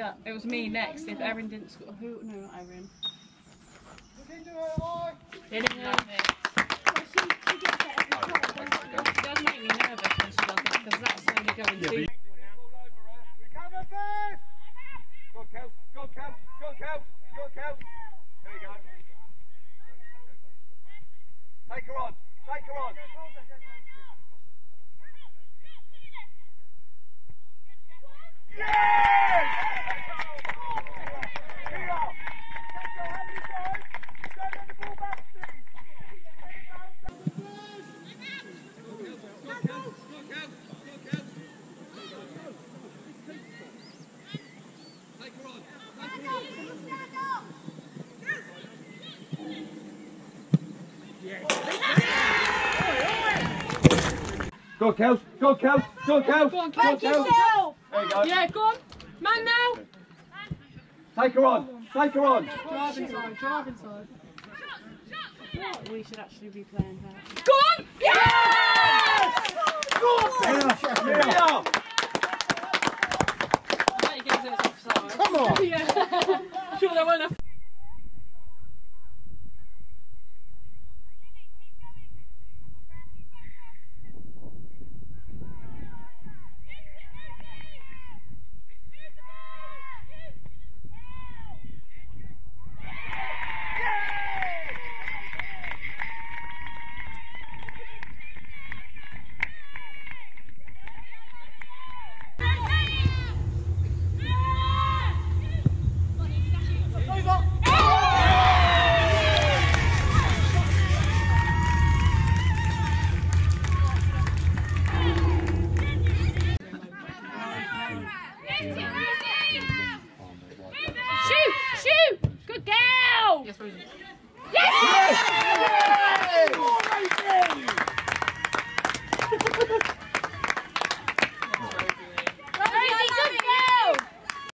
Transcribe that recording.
Yeah, it was me next. If Erin didn't score, who? No, not Erin. They didn't love it. It does make me nervous when she does that because that's only going to. Recover first! Go Kels, go Kels, go Kels, go Kels. There you go. Take her on, take her on. Yes! Here! Let's go, how many times? Don't let the ball back, please. Go Kels, go Kels, go Kels, Go on, go Kels. Kels. There you go. Yeah, go on. Man now. Take her on, take her on. Drive inside, drive inside. We should actually be playing her. Go on! Yes! Go on! Yeah. I bet he gives it offside. Come on! Yeah. Sure there won't have. Shoot! Good girl! Yes, Rosie. Yes! Yes!